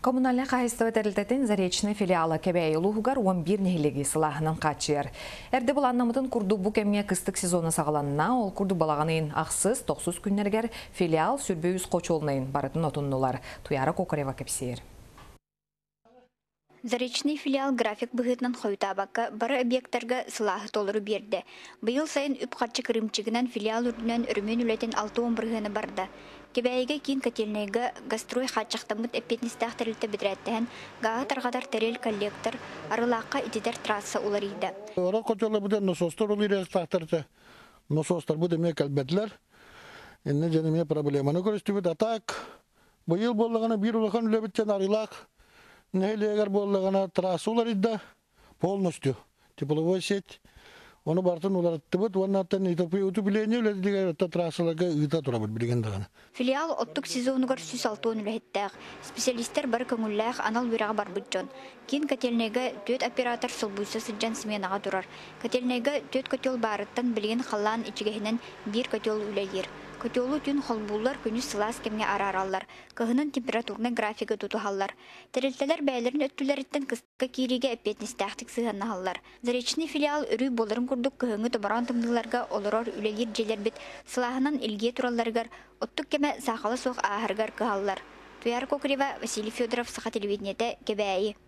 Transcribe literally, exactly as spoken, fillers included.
Коммунальный хозяйство тәрілтетін Заречный филиалы кәбәйі луғығар он бір нехілігі сылағынан қатшыр. Әрді бұл аннамытын күрді бұл кәмге қыстық сезоны сағаланына, ол күрді балағанын ақсыз, тоқсыз күннергер филиал сүрбейіз қочолынайын барытын отыннулар. Туяра Кокарева кәпсейір. Заречный филиал график бұғытнан қойтабаққа бары объекттарға сылағы толыры берді. Бұйыл сайын үп қатшы кірімчігінен филиал үрдінен үрмен үлетін алты он бірғыны барды. Кебәйге кейін көтелнегі гастрой қатшықтамыт әппетністақ тәрілті бідірәттіген ғағы тарғадар тәрел коллектор арылаққа итедер трасса олар еді. Ора көтелі бұдан носостар олыр естақтырды. Носостар бұд еме кәлбәділер. Енне жәнеме проблеманы көрісті бұд атақ. Бұйыл болығаны бір ұлыған үлебіттен арылақ. Нелегер боллагана трасулар идда полностью тепловой сеть. Оны бартын улар тыбыт, оннаттан утупление үледігер трассаларға ұйта тұрабыт білгендіғаны. Филиал оттық сезонығыр сүз алтуын үлеттәғ. Специалистер бір көңілләғ анал бұйраға бар бұджон. Кен көтелнегі төт оператор сылбуйсы сыджан сменаға тұрар. Көтелнегі төт көтел барыттан білген қалан ичігехінен бір көтел үлегер. Көтелу түн холбулар күні сылас кемге араралар. Кығының температурны графигі тұтуғалар. Тәрілтелер бәйлерін өттілеріттен қыстыққа кейреге әпетністәқтік сығанағалар. Заречный филиал үрі болырын күрдік кығыңы тұмаран тымдыларға олырор үлегер желер бет сылағынан илге тұраларғар, оттық кеме сақалы соқ ағырғар кығалар. Туяра Кокарева, Василий Федоров, Саха телевидениеті, Кебәйі.